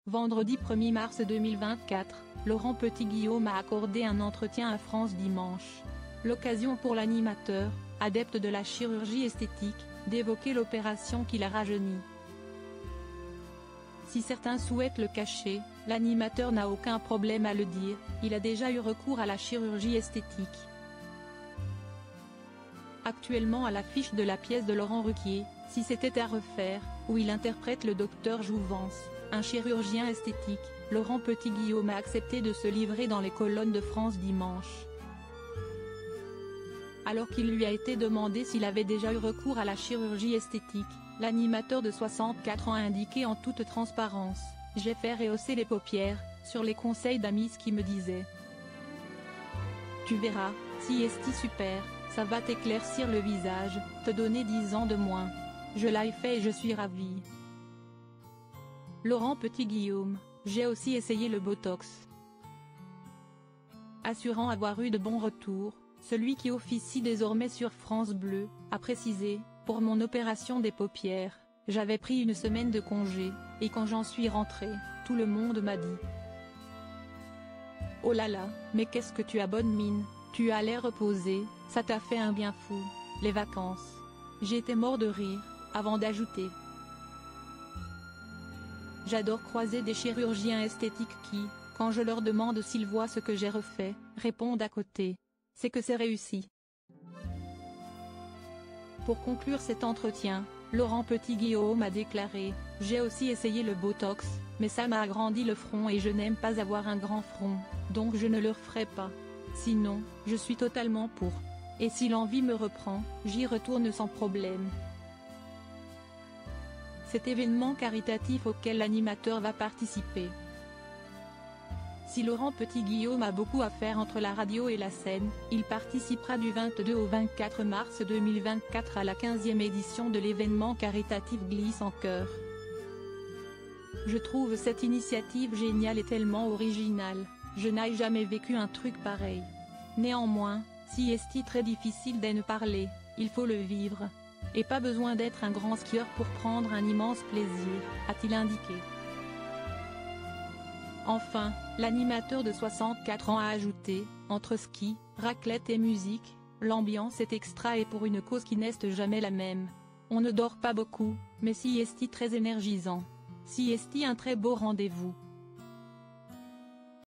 Vendredi 1er mars 2024, Laurent Petit-Guillaume a accordé un entretien à France Dimanche. L'occasion pour l'animateur, adepte de la chirurgie esthétique, d'évoquer l'opération qui l'a rajeuni. Si certains souhaitent le cacher, l'animateur n'a aucun problème à le dire, il a déjà eu recours à la chirurgie esthétique. Actuellement à l'affiche de la pièce de Laurent Ruquier, Si c'était à refaire, où il interprète le docteur Jouvence, un chirurgien esthétique, Laurent Petit-Guillaume a accepté de se livrer dans les colonnes de France Dimanche. Alors qu'il lui a été demandé s'il avait déjà eu recours à la chirurgie esthétique, l'animateur de 64 ans a indiqué en toute transparence: « J'ai fait rehausser les paupières, sur les conseils d'amis qui me disaient. Tu verras, si esti super, ça va t'éclaircir le visage, te donner 10 ans de moins. Je l'ai fait et je suis ravi. » Laurent Petit-Guillaume: « J'ai aussi essayé le Botox. » Assurant avoir eu de bons retours, celui qui officie désormais sur France Bleu, a précisé: « Pour mon opération des paupières, j'avais pris une semaine de congé, et quand j'en suis rentré, tout le monde m'a dit: oh là là, mais qu'est-ce que tu as bonne mine, tu as l'air reposé, ça t'a fait un bien fou, les vacances. » J'étais mort de rire, avant d'ajouter: « J'adore croiser des chirurgiens esthétiques qui, quand je leur demande s'ils voient ce que j'ai refait, répondent à côté: c'est que c'est réussi. » Pour conclure cet entretien, Laurent Petit-Guillaume a déclaré: « J'ai aussi essayé le Botox, mais ça m'a agrandi le front et je n'aime pas avoir un grand front, donc je ne le referai pas. Sinon, je suis totalement pour. Et si l'envie me reprend, j'y retourne sans problème. » Cet événement caritatif auquel l'animateur va participer. Si Laurent Petit-Guillaume a beaucoup à faire entre la radio et la scène, il participera du 22 au 24 mars 2024 à la 15e édition de l'événement caritatif Glisse en Cœur. Je trouve cette initiative géniale et tellement originale, je n'ai jamais vécu un truc pareil. Néanmoins, si est très difficile d'en parler, il faut le vivre. Et pas besoin d'être un grand skieur pour prendre un immense plaisir, a-t-il indiqué. Enfin, l'animateur de 64 ans a ajouté: « Entre ski, raclette et musique, l'ambiance est extra et pour une cause qui n'est jamais la même. On ne dort pas beaucoup, mais si est très énergisant. Si est un très beau rendez-vous. »